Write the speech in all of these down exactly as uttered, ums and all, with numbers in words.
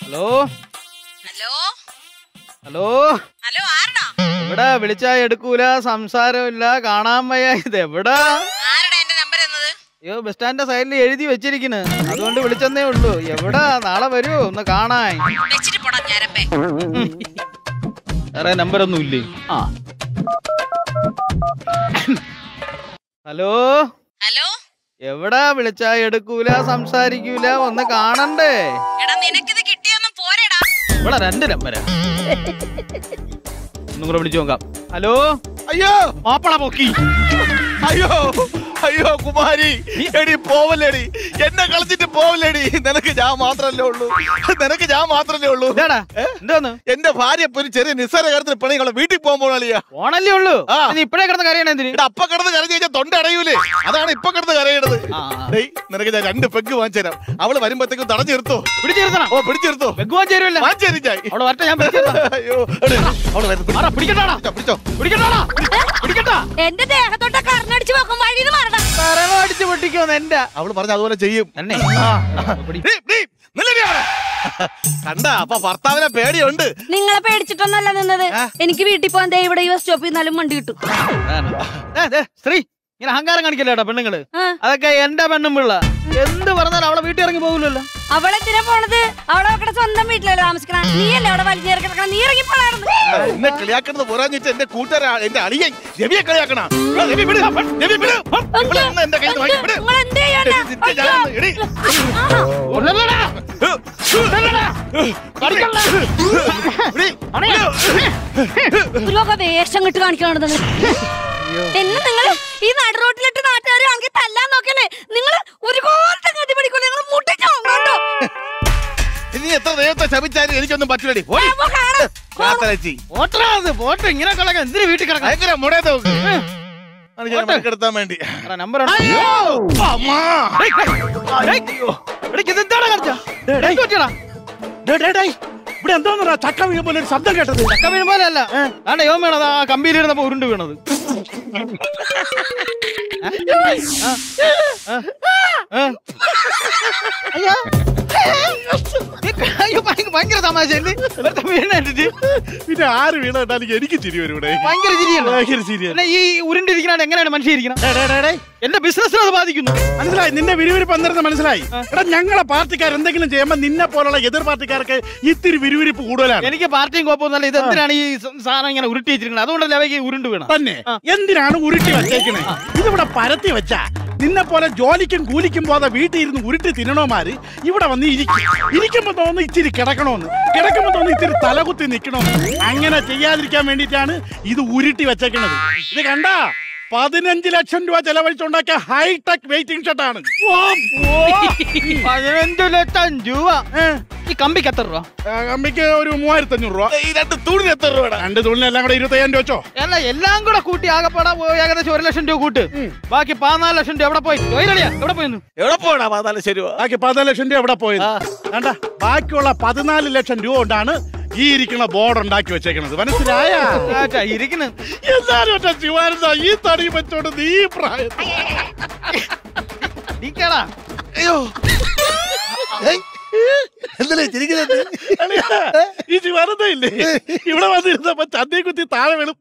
Hello hello hello hello ആരടാ? എവിടാ? വിളിച്ചാ എടുക്കൂല, സംസാരമില്ല, കാണാൻ വയ്യ. ഇത് എവിടാ? ആരടാ എന്റെ നമ്പർ എന്നത്? അയ്യോ, ബസ് സ്റ്റാൻഡിന്റെ സൈഡിൽ എഴുതി വെച്ചിരിക്കുന്നു, അതുകൊണ്ട് വിളിച്ചെന്നേ ഉള്ളൂ. എവിടാ? നാളെ വരൂ ഒന്ന് കാണാൻ. വെച്ചിട്ട് പോടാ ഞാരപ്പേ. വേറെ നമ്പർ ഒന്നും ഇല്ലേ? ആ ഹലോ ഹലോ എവിടാ? വിളിച്ചാ എടുക്കൂല, സംസാരിക്കൂല, ഒന്ന് കാണണ്ടേ? എടാ നിനക്കിത് കിട്ടിയൊന്നും പോരെടാ. ഇവിടെ രണ്ട് നമ്പരാ. ഒന്നും കൂടെ വിളിച്ചു നോക്കാം. ഹലോ. അയ്യോ മാപ്പള പൊക്കി. അയ്യോ അയ്യോ കുമാരി, എടി പോവല്ലേടി, എന്നെ കളിച്ചിട്ട് പോവല്ലേടി. നിനക്ക് ഞാൻ മാത്രല്ലേ ഉള്ളൂ, നിനക്ക് ഞാൻ മാത്രല്ലേ ഉള്ളൂ. എന്തോന്ന്? എന്റെ ഭാര്യ ഒരു ചെറിയ നിസ്സാര കാര്യത്തിന് പണികളെ വീട്ടിൽ പോകുമ്പോഴാളിയാ. ഓണല്ലേ ഉള്ളൂ. ഇപ്പഴേ കിടന്ന് കരയണ എന്തിന്? അപ്പ കിടന്ന് കരഞ്ഞു കഴിഞ്ഞാൽ തൊണ്ട അടയൂലേ, അതാണ് ഇപ്പൊ കിടന്ന് കരയണത്. നിനക്ക് ഞാൻ രണ്ട് പെഗ് വാങ്ങിച്ചു തരാം. അവള് വരുമ്പോഴത്തേക്കും തടഞ്ഞു നിർത്തോ. പിടിച്ചിരുത്തണം. ഓ പിടിച്ചിരുത്തോ. പെഗ് വാങ്ങിച്ചു തരുമല്ലോ. വാങ്ങിച്ചു തരും ഞാൻ. അവിടെ വരട്ടെ, ഞാൻ അയ്യോ അവള് വരുന്നു. പിടിക്കട്ടാടാ, പിടിച്ചോ പിടിക്കട്ടാടാ, പിടിക്കട്ടാ. എന്റെ ദേഹത്തോട്ട കറണ്ടടിച്ച് വെക്കും വഴിന്ന് മാറണം. അടിച്ചു പൊട്ടിക്കോന്ന് എന്റെ അവള് പറഞ്ഞ അതുപോലെ ചെയ്യും. കണ്ട അപ്പൊ ഭർത്താവിനെ പേടിയുണ്ട്. നിങ്ങളെ പേടിച്ചിട്ടൊന്നല്ല നിന്നത്. എനിക്ക് വീട്ടിൽ പോകാൻ ദേ ഇവിടെ ഈ ബസ് സ്റ്റോപ്പിൽ നിന്നാലും വണ്ടി കിട്ടും. സ്ത്രീ ഇങ്ങനെ അഹങ്കാരം കാണിക്കല്ലേടാ പെണ്ണുങ്ങള്. അതൊക്കെ എന്റെ പെണ്ണും പിള്ള. എന്ത് പറഞ്ഞാലും അവളെ വീട്ടിൽ ഇറങ്ങി പോകില്ലല്ലോ. അവളെന്തിനാ പോണത്? അവളെ അവക്കടെ സ്വന്തം വീട്ടിലല്ലേ താമസിക്കണ. നീയല്ലേ അവിടെ വലിഞ്ഞേറി കിടക്കണം. നീ ഇറങ്ങി പോണായിരുന്നു. എന്നെ കളിയാക്കുന്നത് പോരാഞ്ഞിട്ട് എന്റെ കൂട്ടുകാരാ എന്റെ അളിയൻ രവിയെ കളിയാക്കണ. വേഷം കിട്ട് കാണിക്കണത് എന്നെ നിങ്ങൾ ഈ നടുറോട്ടിലിട്ട് നാട്ടുകാർ ആണെങ്കിൽ തല്ലാൻ നോക്കല്ലേ. നിങ്ങൾ ഒരുപാട് ഗതി പിടിക്കൂല. നിങ്ങൾ മുട്ടിച്ചോ കണ്ടോ? ഇനി എത്ര ദൈവത്തെ ശപിച്ചാലും എനിക്കൊന്നും പറ്റില്ലടി. ഇങ്ങനെ കളയാൻ എന്തിനു വീട്ടിൽ കിടക്കാം? ഭയങ്കര മുടയത് എടുത്താൻ വേണ്ടി നമ്പർ ഇവിടെ എന്തോന്നാ ചക്ക വീഴും പോലെ ഒരു ശബ്ദം കേട്ടത്? ചക്ക വീഴും പോലെ അല്ല, ആണ്ടെ യോ വീണത്. ആ കമ്പിയിലിരുന്നപ്പോ ഉരുണ്ട് വീണത്. ഭയങ്കര തമാശ. പിന്നെ ആര് വീണിട്ട് എനിക്ക് ചിരി വരും. ഇവിടെ ഭയങ്കര ചിരിയാണ്. ഭയങ്കര ചിരിയാണ്. ഈ ഉരുണ്ടിരിക്കണ എങ്ങനെയാണ് മനുഷ്യ ഇരിക്കണം? എന്റെ ബിസിനസ്സിനെ അത് ബാധിക്കുന്നു. മനസ്സിലായി, നിന്റെ വിരുവിരിപ്പ് എന്തെന്ന് മനസ്സിലായി. എടാ ഞങ്ങളെ പാർട്ടിക്കാർ എന്തെങ്കിലും ചെയ്യുമ്പോ നിന്നെ പോലുള്ള എതിർ പാർട്ടിക്കാർക്ക് ഇത്തിരി വിരുവിരിപ്പ് കൂടുതലാണ്. എനിക്ക് പാർട്ടിയും കുഴപ്പമൊന്നുമല്ല. ഇത് എന്തിനാണ് ഈ സാധനം ഇങ്ങനെ ഉരുട്ടി വെച്ചിരിക്കുന്നത്? അതുകൊണ്ടല്ലേ അവയ്ക്ക് ഉരുണ്ട് വീണ. തന്നെ എന്തിനാണ് ഉരുട്ടി വെച്ചേക്കണേ? ഇതിവിടെ പരത്തി വെച്ചാ നിന്നെ പോലെ ജോലിക്കും കൂലിക്കും പോകാതെ വീട്ടിൽ ഇരുന്ന് ഉരുട്ടി തിന്നണോമാര് ഇവിടെ വന്ന് ഇരിക്കും. ഇരിക്കുമ്പോ തോന്നുന്നു ഇച്ചിരി കിടക്കണോന്ന്, കിടക്കുമ്പോ തോന്നുന്നു ഇച്ചിരി തലകുത്തി നിക്കണോന്ന്. അങ്ങനെ ചെയ്യാതിരിക്കാൻ വേണ്ടിയിട്ടാണ് ഇത് ഉരുട്ടി വെച്ചേക്കണത്. ഇത് കണ്ടാ പതിനഞ്ച് ലക്ഷം രൂപ ചെലവഴിച്ചുണ്ടാക്കിയ ഹൈടെക് വെയിറ്റിംഗ് ഷർട്ടാണ്. പതിനഞ്ചു ലക്ഷം രൂപ. ഈ കമ്പിക്ക് എത്ര രൂപ? കമ്പിക്ക് ഒരു മൂവായിരത്തി അഞ്ഞൂറ് രൂപ. ഈ രണ്ട് തൂണിന് എത്ര രൂപ? രണ്ട് തൂണിനെല്ലാം കൂടെ ഇരുപത്തി അയ്യായിരം രൂപ വെച്ചോ. അല്ല, എല്ലാം കൂടെ കൂട്ടി ആകെപ്പാടാ ഏകദേശം ഒരു ലക്ഷം രൂപ കൂട്ട്. ബാക്കി പതിനാല് ലക്ഷം രൂപ എവിടെ പോയി? എവിടെ പോയി? എവിടെ പോയടാ പതിനാല് ലക്ഷം രൂപ? ബാക്കി പതിനാല് ലക്ഷം രൂപ എവിടെ പോയത്? കണ്ട ബാക്കിയുള്ള പതിനാല് ലക്ഷം രൂപ കൊണ്ടാണ് ഈ ഇരിക്കുന്ന ബോർഡ് ഉണ്ടാക്കി വെച്ചേക്കുന്നത്. മനസ്സിലായ ഇരിക്കുന്നു. എല്ലാരും ഒറ്റ ശിവാനന്ദ ഈ തടി വെച്ചോണ്ട് നീ പ്രായത്തിൽ അയ്യോ എന്തല്ലേ ചിരിക്കുന്നത്? ഈ ശിവാനന്ദ ഇല്ലേ ഇവിടെ വന്നിരുന്നപ്പോ ചന്തയെ കുത്തി താഴെ വീണു.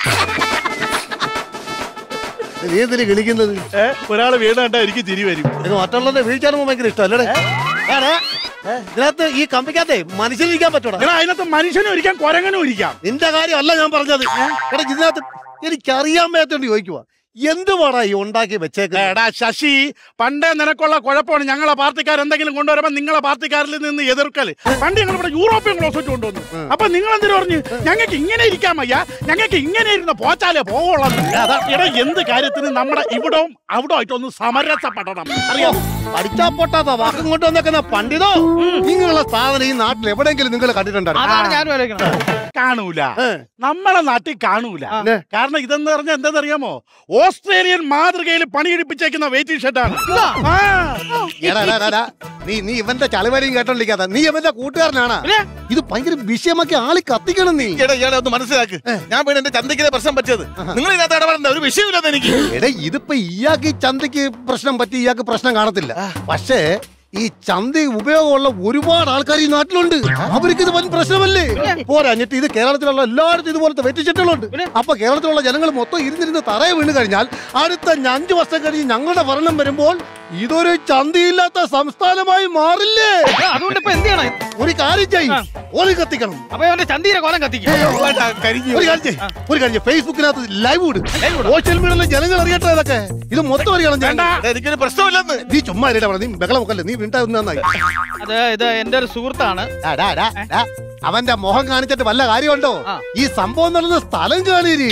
നീ എന്തിനു കളിക്കുന്നത്? ഒരാള് വീണാണ്ടാ എനിക്ക് ചിരി വരും. മറ്റുള്ളവരുടെ വീഴ്ചാണ് ഭയങ്കര ഇഷ്ടമല്ലേ? ഇതിനകത്ത് ഈ കമ്പിക്കകത്തെ മനുഷ്യനിരിക്കാൻ പറ്റൂടാ. അതിനകത്ത് മനുഷ്യനും ഇരിക്കാം, കുരങ്ങനും ഇരിക്കാം. നിന്റെ കാര്യമല്ല ഞാൻ പറഞ്ഞത്. എടാ ഇതിനകത്ത് എനിക്കറിയാൻ മേത്തോണ്ട് ചോദിക്കുവാ, എന്തുവാടാ ഈ ഉണ്ടാക്കി വെച്ചേക്കുന്നത്? എടാ ശശി, പണ്ടേ നിനക്കുള്ള കുഴപ്പമാണ് ഞങ്ങളെ പാർട്ടിക്കാർ എന്തെങ്കിലും കൊണ്ടുവരുമ്പോ നിങ്ങളെ പാർട്ടിക്കാരിൽ നിന്ന് എതിർക്കല്. പണ്ട് ഞങ്ങൾ ഇവിടെ യൂറോപ്യൻ ക്ലോസറ്റ് കൊണ്ടുവന്നു. അപ്പൊ നിങ്ങൾ എന്തിനു പറഞ്ഞു ഞങ്ങൾക്ക് ഇങ്ങനെ ഇരിക്കാൻ വയ്യ, ഞങ്ങൾക്ക് ഇങ്ങനെ ഇരുന്ന് പോച്ചാലേ പോവുള്ളൂ. എടാ എന്ത് കാര്യത്തിന് നമ്മുടെ ഇവിടവും അവിടെ ആയിട്ടൊന്ന് സമരസപ്പെടണം. അറിയാം, പഠിച്ചാ പൊട്ടാത്ത വാക്കും കൊണ്ട് വന്നേക്കുന്ന പണ്ഡിതോ നിങ്ങളുടെ സ്ഥാപനം ഈ നാട്ടിൽ എവിടെയെങ്കിലും നിങ്ങൾ കണ്ടിട്ടുണ്ടോ? കാണൂല, നമ്മളെ നാട്ടിൽ കാണൂല. കാരണം ഇതെന്ന് പറഞ്ഞാൽ എന്താണെന്നറിയാമോ? ഓസ്ട്രേലിയൻ മാതൃകയിൽ പണിയെടുപ്പിച്ചേക്കുന്ന വെയിറ്റിംഗ് ഷർട്ടാണ്. നീ നീ ഇവന്റെ ചലവരെയും കേട്ടോണ്ടിരിക്കാത്ത നീ ഇവന്റെ കൂട്ടുകാരനാണ്. ഇത് ഭയങ്കര വിഷയമാക്കി ആളി കത്തിക്കണം. നീ ഒന്ന് മനസ്സിലാക്ക്. ഞാൻ പിന്നെ എന്റെ ചന്തയ്ക്ക് പ്രശ്നം പറ്റിയത് നിങ്ങൾ ഇതിനകത്ത് ഇടപെടേണ്ട ഒരു വിഷയമില്ലെന്ന് എനിക്ക്. എടാ ഇതിപ്പോ ഇയാൾക്ക് ചന്തയ്ക്ക് പ്രശ്നം പറ്റി ഇയാൾക്ക് പ്രശ്നം കാണത്തില്ല. പക്ഷേ ഈ ചന്ത ഉപയോഗമുള്ള ഒരുപാട് ആൾക്കാർ ഈ നാട്ടിലുണ്ട്. അവർക്ക് ഇത് വൻ പ്രശ്നമല്ലേ? പോരാഞ്ഞിട്ട് ഇത് കേരളത്തിലുള്ള എല്ലായിടത്തും ഇതുപോലത്തെ വെറ്റിച്ചെട്ടുകളുണ്ട്. അപ്പൊ കേരളത്തിലുള്ള ജനങ്ങൾ മൊത്തം ഇരുന്നിരുന്ന് തറയെ വീണ് കഴിഞ്ഞാൽ അടുത്ത അഞ്ചു വർഷം കഴിഞ്ഞ് ഞങ്ങളുടെ ഭരണം വരുമ്പോൾ ഇതൊരു ചന്തയില്ലാത്ത സംസ്ഥാനമായി മാറില്ലേ? അതുകൊണ്ട് ഇപ്പൊ എന്ത് ചെയ്യണം? ഒരു കാര്യം ചെയ്യും, ഓലി കത്തിക്കണം. അപ്പൊ അവന്റെ ചന്തീരെ കോലം കത്തിക്കും. ഒരു കാര്യം ചെയ്യ്, ഒരു കാര്യം ഫേസ്ബുക്കിനകത്ത് ലൈവ് ഇടും, സോഷ്യൽ മീഡിയയിലെ ജനങ്ങൾ അറിയട്ടെ. ഇതൊക്കെ ഇത് മൊത്തം അറിയണം. എനിക്കൊരു പ്രശ്നമില്ലെന്ന് നീ ചുമ്മാ ഇടപെടാ, നീ ബഹളം വെക്കല്ലേ, നീ വീണ്ടാ നന്നായി. അത് ഇത് എന്റെ ഒരു സുഹൃത്താണ്. അവന്റെ മുഖം കാണിച്ചിട്ട് വല്ല കാര്യമുണ്ടോ? ഈ സംഭവം നടന്ന സ്ഥലം കാണീരി.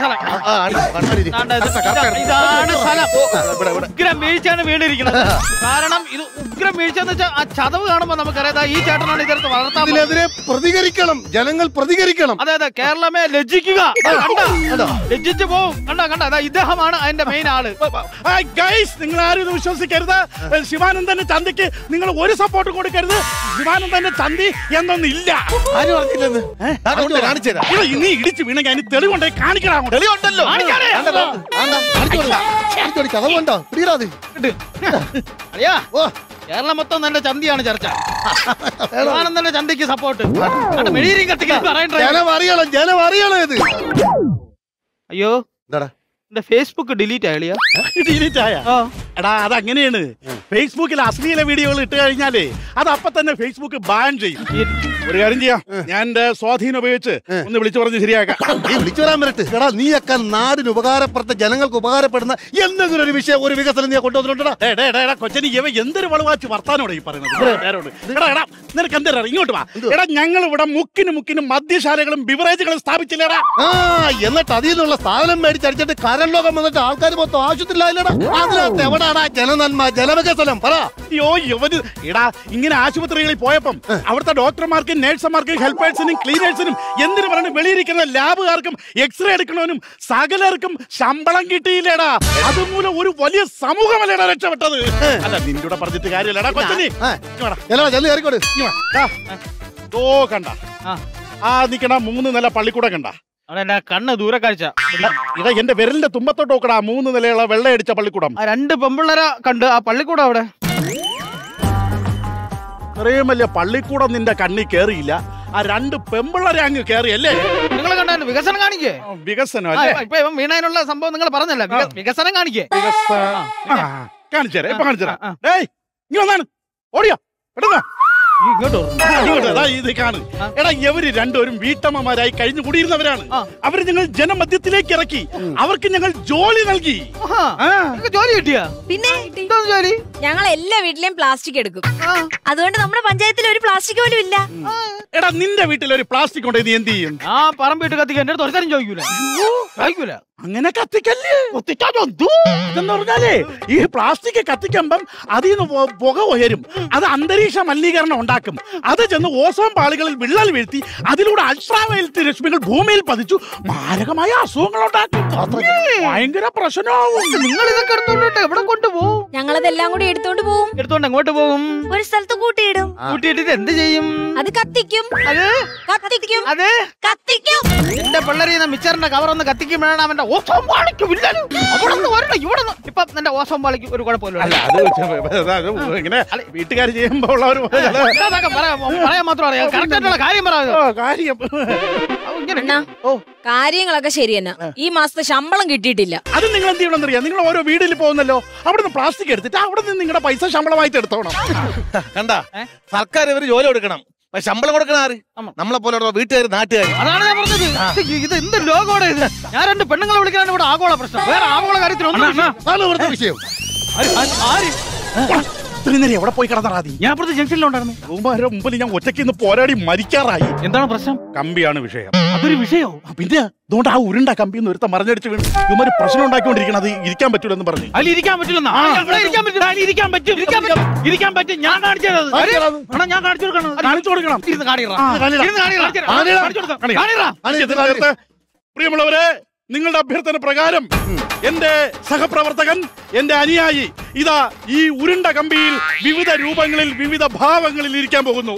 ഇതാണ് സ്ഥലം. ഉഗ്രം വീഴ്ചയാണ് വീണിരിക്കുന്നത്. കാരണം ഇത് ഉഗ്രം വീഴ്ച എന്ന് വെച്ചാൽ ആ ചതവ് കാണുമ്പോ നമുക്കറിയാം ഈ ചേട്ടനാണ് ഇതെടുത്ത് വളർത്താൻ. ഇതിനെതിരെ പ്രതികരിക്കണം, ജനങ്ങൾ പ്രതികരിക്കണം. അതെ അതെ, കേരളമേ ലജ്ജിക്കുക. ലജ്ജിച്ചു പോവും. കണ്ട കണ്ട അതാ ഇദ്ദേഹമാണ് അതിന്റെ മെയിൻ ആള്. നിങ്ങൾ ആരും ഇത് വിശ്വസിക്കരുത്. ശിവാനന്ദന്റെ ചന്തിക്ക് നിങ്ങൾ ഒരു സപ്പോർട്ട് കൊടുക്കരുത്. ശിവാനന്ദന്റെ ചന്തി എന്നൊന്നും ഇല്ല. നീ ഇടിച്ചു വീണെങ്കിൽ അതിന് തെളിവുണ്ടേ കാണിക്കണം. തെളിവുണ്ടല്ലോ. അറിയാ കേരളം മൊത്തം നല്ല ചന്തിയാണ് ചർച്ച. ശിവാനന്ദന്റെ ചന്തിക്ക് സപ്പോർട്ട്. അറിയണം, ജനം അറിയണം ഇത്. അയ്യോ എന്താടാ എന്റെ ഫേസ്ബുക്ക് ഡിലീറ്റ് ആയ ഡിലീറ്റ് ആയ എടാ അതങ്ങനെയാണ്. ഫേസ്ബുക്കിൽ അശ്ലീല വീഡിയോകൾ ഇട്ട് കഴിഞ്ഞാലേ അത് അപ്പൊ തന്നെ ഫേസ്ബുക്ക് ബാൻ ചെയ്യും. ഒരു കാര്യം ചെയ്യാം, ഞാൻ എന്റെ സ്വാധീനം ഉപയോഗിച്ച് ഒന്ന് വിളിച്ചു പറഞ്ഞ് ശരിയാക്കാം. നീ വിളിച്ചു വരാൻ പറ്റേ എടാ, നീയൊക്കെ നാടിന് ഉപകാരപ്പെടുത്ത ജനങ്ങൾക്ക് ഉപകാരപ്പെടുന്ന എന്തെങ്കിലും ഒരു വിഷയം, ഒരു വികസനം നീ കൊണ്ടുവന്നിട്ടുണ്ടോ? കൊച്ചനി ഇവ എന്തൊരു വളവാച്ച് വർത്താനോടെ ഈ പറയുന്നത്. നിനക്ക് എന്തരാ ഇങ്ങോട്ട് വാ. എടാ ഞങ്ങൾ ഇവിടെ മുക്കിനും മുക്കിനും മദ്യശാലകളും ബിവറേജുകളും സ്ഥാപിച്ചില്ലേടാ. ആ എന്നിട്ട് അതിൽ നിന്നുള്ള സാധനം മേടിച്ചടിച്ചിട്ട് കരൺ ലോകം വന്നിട്ട് ആൾക്കാർ മൊത്തം ആശുപത്രിയിലായില്ലടാ. അതിനകത്ത് എവിടാടാ ജനനന്മ, ജനവികസനം? പറ. അയ്യോ യവന് എടാ ഇങ്ങനെ ആശുപത്രികളിൽ പോയപ്പം അവിടുത്തെ ഡോക്ടർമാർക്കും നഴ്സുമാർക്കും ഹെൽപ്പേഴ്സിനും ക്ലീനേഴ്സിനും എന്തിനു പറഞ്ഞു വെളിയിരിക്കുന്ന ലാബുകാർക്കും എക്സ്റേ എടുക്കണവനും സകലർക്കും ശമ്പളം കിട്ടിയില്ലേടാ. അതുമൂലം ഒരു വലിയ സമൂഹമല്ലേടാ രക്ഷപ്പെട്ടത്. അല്ല നിന്റെ കൂടെ പറഞ്ഞിട്ട് കാര്യമല്ലടാ കൊച്ചനി. ഓ കണ്ട ആ നിക്കണ മൂന്ന് നില പള്ളിക്കൂടം കണ്ട? കണ്ണ് ദൂരെ കാഴ്ച. ഇതാ എന്റെ വിരലിന്റെ തുമ്പത്തോട്ട് നോക്കടാ മൂന്ന് നിലയുള്ള വെള്ളയടിച്ച പള്ളിക്കൂടം. രണ്ട് പെമ്പിള്ളേരെ കണ്ട് ആ പള്ളിക്കൂടം അവിടെ. ഇത്രയും വലിയ പള്ളിക്കൂടം നിന്റെ കണ്ണി കേറിയില്ല, ആ രണ്ട് പെമ്പിള്ളേരെ അങ്ങ് കേറിയല്ലേ? നിങ്ങൾ കണ്ട വികസനം കാണിക്കേ. വികസനം ഇപ്പൊ വീണതിനുള്ള സംഭവം നിങ്ങൾ പറഞ്ഞല്ല, വികസനം കാണിക്കേ. കാണിച്ചേരാ ഇപ്പൊ കാണിച്ചേരാ. ഏയ് ഇനി വന്നാണ് ഓടിയോ എടുക്ക ഇത് കാണും. എടാ ഇവര് രണ്ടുപേരും വീട്ടമ്മമാരായി കഴിഞ്ഞു കൂടിയിരുന്നവരാണ്. അവര് ഞങ്ങൾ ജനമധ്യത്തിലേക്ക് ഇറക്കി, അവർക്ക് ഞങ്ങൾ ജോലി നൽകി. ജോലി കിട്ടിയ പിന്നെ ജോലി ഞങ്ങൾ എല്ലാ വീട്ടിലെയും പ്ലാസ്റ്റിക് എടുക്കും. അതുകൊണ്ട് നമ്മുടെ പഞ്ചായത്തിൽ ഒരു പ്ലാസ്റ്റിക് പോലും ഇല്ല. എടാ നിന്റെ വീട്ടിൽ ഒരു പ്ലാസ്റ്റിക് ഉണ്ടോ, നീ എന്ത് ചെയ്യും? ആ പറമ്പ് വീട്ട് കത്തിക്കാൻ എന്റെ അടുത്ത് ഒരുത്തരം ചോദിക്കൂല. ചോദിക്കൂല അങ്ങനെ കത്തിക്കല്ലേ. ഇതെന്ന് പറഞ്ഞാലേ ഈ പ്ലാസ്റ്റിക് കത്തിക്കുമ്പം അതിൽ നിന്ന് പുക ഉയരും, അത് അന്തരീക്ഷ മലിനീകരണം ഉണ്ടാക്കും. അത് ചെന്ന് ഓസോൺ പാളികളിൽ വിള്ളൽ വീഴ്ത്തി അതിലൂടെ അൾട്രാവയലറ്റ് രശ്മികൾ ഭൂമിയിൽ പതിച്ചു മാരകമായ അസുഖങ്ങൾ ഉണ്ടാക്കും. ഭയങ്കര പ്രശ്നമാവും. നിങ്ങൾ ഇതൊക്കെ എടുത്തോണ്ട് എവിടെ കൊണ്ടുപോകും? ഞങ്ങളതെല്ലാം കൂടി എടുത്തോണ്ട് പോകും. എടുത്തോണ്ട് എങ്ങോട്ട് പോകും? ഒരു സ്ഥലത്ത് കൂട്ടിയിടും. കൂട്ടിയിട്ടിട്ട് എന്ത് ചെയ്യും? അത് കത്തിക്കും. അത് കത്തിക്കും. അത് കത്തിക്കും. എന്റെ പിള്ളേരിന്ന് മിച്ചറിന്റെ കവർ ഒന്ന് കത്തിക്കുമ്പോഴാണ് അവന്റെ ഓസോൺ പാളിക്ക് വില്ലലും അവിടെ നിന്ന് വരണം ഇവിടെ നിന്ന്. ഇപ്പൊ എന്റെ ഓസോൺ പാളിക്ക് ഒരു കുഴപ്പമില്ല. ഇങ്ങനെ വീട്ടുകാർ ചെയ്യുമ്പോ ഉള്ളവർ പറയാൻ മാത്രം അറിയാം. കറക്റ്റായിട്ടുള്ള കാര്യം കാര്യം കാര്യങ്ങളൊക്കെ ശരി തന്നെ. ഈ മാസത്തെ ശമ്പളം കിട്ടിയിട്ടില്ല. അത് നിങ്ങൾ എന്ത് ചെയ്യണമെന്നറിയാം? നിങ്ങൾ ഓരോ വീട്ടിൽ പോകുന്നല്ലോ, അവിടെ നിന്ന് പ്ലാസ്റ്റിക് എടുത്തിട്ട് അവിടെ നിന്ന് നിങ്ങളുടെ പൈസ ശമ്പളമായിട്ട് എടുത്തോണം. കണ്ട സർക്കാർ ഇവര് ജോലി കൊടുക്കണം, ശമ്പളം കൊടുക്കണം. ആര്? നമ്മളെ പോലെ വീട്ടുകാർ, നാട്ടുകാർ. അതാണ് ഞാൻ പറഞ്ഞത്. ഇത് എന്ത് ലോകോടെ ഇത്? ഞാൻ രണ്ട് പെണ്ണുങ്ങളെ വിളിക്കാനാണ് ഇവിടെ ആഗോള പ്രശ്നം. വേറെ ആഗോള കാര്യത്തിലൊന്നും വിഷയം. എവിടെ പോയി കിടന്നാ? ഞാൻ അപ്പുറത്ത് ജംഗ്ഷനിലുണ്ടായിരുന്നു. റൂമാരുടെ മുമ്പിൽ ഞാൻ ഒറ്റയ്ക്ക് ഇന്ന് പോരാടി മരിക്കാറായി. എന്താണ് പ്രശ്നം? കമ്പിയാണ് വിഷയം. അതൊരു വിഷയോ? പിന്നെ അതുകൊണ്ട് ആ ഉരുണ്ട കമ്പി ഒന്ന് ഒരുത്ത മറിഞ്ഞടിച്ച് വീണ് ഇവര് പ്രശ്നം ഉണ്ടാക്കിക്കൊണ്ടിരിക്കണം. അത് ഇരിക്കാൻ പറ്റൂലെന്ന് പറഞ്ഞു. അതിൽ ഇരിക്കാൻ പറ്റില്ലെന്നാ? ഇരിക്കാൻ പറ്റും, ഇരിക്കാൻ പറ്റും. ഞാൻ കാണിച്ചത് ഞാൻ കാണിച്ചു കൊടുക്കണം. കാണിച്ചു കൊടുക്കണം. പ്രിയമുള്ളവരെ, നിങ്ങളുടെ അഭ്യർത്ഥന പ്രകാരം എന്റെ സഹപ്രവർത്തകൻ, എന്റെ അനുയായി ഇതാ ഈ ഉരുണ്ട കമ്പിയിൽ വിവിധ രൂപങ്ങളിൽ വിവിധ ഭാവങ്ങളിൽ ഇരിക്കാൻ പോകുന്നു.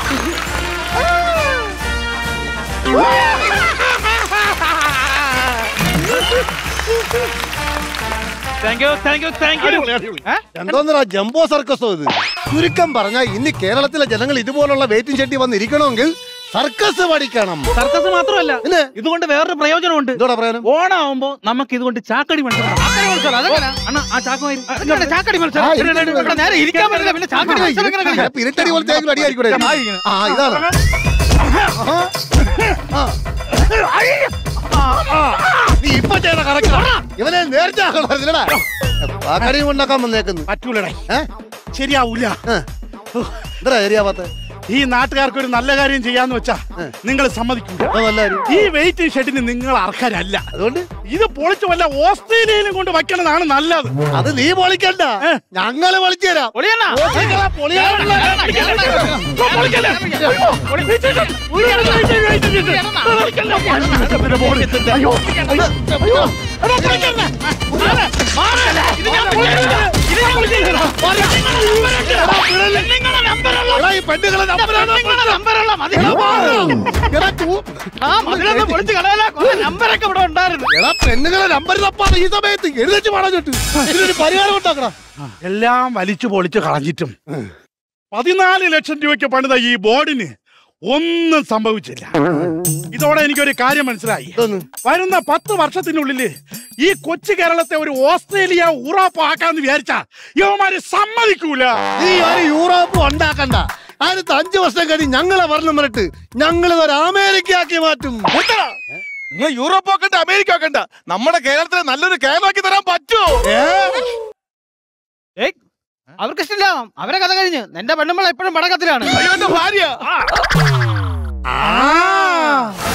Thank you thank you thank you. എന്തോന്നാ ജംബോ സർക്കസോ ഇത്? ചുരുക്കം പറഞ്ഞാൽ ഇനി കേരളത്തിലെ ജനങ്ങൾ ഇതുപോലുള്ള വെയിറ്റിംഗ് ഷെട്ടി വന്നിരിക്കണമെങ്കിൽ സർക്കസ് പഠിക്കണം. സർക്കസ് മാത്രമല്ല, പിന്നെ ഇതുകൊണ്ട് വേറൊരു പ്രയോജനമുണ്ട്. എന്തോടാ പ്രയോജനം? ഓണാവുമ്പോ നമുക്ക് ഇതുകൊണ്ട് ചാക്കടി മത്സരം. അണ്ണാ ആ ചാക്കുമായി ചാക്കടി മത്സരം. ഇവിടെ നേരെ ഇരിക്കാൻ പറ്റില്ല, പിന്നെ ചാക്കടി മത്സരം എങ്ങനെ കളിക്കാം? പിരിട്ടടി പോലത്തെ അടിയായിക്കൂടെ? ആ ഇതാണ്. നീ ഇപ്പൊ ചെയ്ത കറക്റ്റ്. ഇവനെ നേരത്തെ ആക്കണമായിരുന്നില്ലടാ. പാക്കടിയും ഉണ്ടാക്കാൻ വന്നേക്കുന്നു. പറ്റൂലടേ, ശരിയാവൂല. എന്താ ശരിയാവാത്ത? ഈ നാട്ടുകാർക്ക് ഒരു നല്ല കാര്യം ചെയ്യാന്ന് വെച്ചാ നിങ്ങൾ സമ്മതിക്കൂല. ഈ വെയിറ്റിംഗ് ഷെഡിന് നിങ്ങൾ അർഹരല്ല. അതുകൊണ്ട് ഇത് പൊളിച്ചു വല്ല ഓസ്ട്രേലിയയിലും കൊണ്ട് വയ്ക്കണതാണ് നല്ലത്. അത് നീ പൊളിക്കണ്ട, ഞങ്ങള് പൊളിച്ചു തരാം. പെണ്ണുങ്ങളെ നമ്പർ തപ്പാണ് ഈ സമയത്ത് എഴുതിച്ച് പാടാഞ്ഞിട്ട് ഇതിനൊരു പരിഹാരം ഉണ്ടാക്കണം. എല്ലാം വലിച്ചു പൊളിച്ചു കളഞ്ഞിട്ടും പതിനാല് ലക്ഷം രൂപയ്ക്ക് പണിത ഈ ബോർഡിന് ഒന്നും സംഭവിച്ചില്ല. ഇതോടെ എനിക്കൊരു കാര്യം മനസ്സിലായി. വരുന്ന പത്ത് വർഷത്തിനുള്ളില് ഈ കൊച്ചു കേരളത്തെ ഒരു ഓസ്ട്രേലിയ യൂറോപ്പ് ആക്കാന്ന് വിചാരിച്ചാ യുവമാര് സമ്മതിക്കൂല. നീ ഒരു യൂറോപ്പ് ഉണ്ടാക്കണ്ട. അതിനകത്ത് അഞ്ചു വർഷം കഴിഞ്ഞ് ഞങ്ങളെ ഭരണം വരട്ട് ഞങ്ങൾ ഒരു അമേരിക്ക ആക്കി മാറ്റും. നിങ്ങൾ യൂറോപ്പ് ആക്കണ്ട, അമേരിക്ക ആക്കണ്ട, നമ്മുടെ കേരളത്തിലെ നല്ലൊരു കേരളമാക്കി തരാൻ പറ്റുമോ? അവർക്ക് ഇഷ്ടമില്ല, അവരെ കഥ കഴിഞ്ഞ്. എന്റെ പെണ്ണുമ്പോൾ എപ്പോഴും പടക്കത്തിലാണ്. അയ്യോ, എന്റെ ഭാര്യ.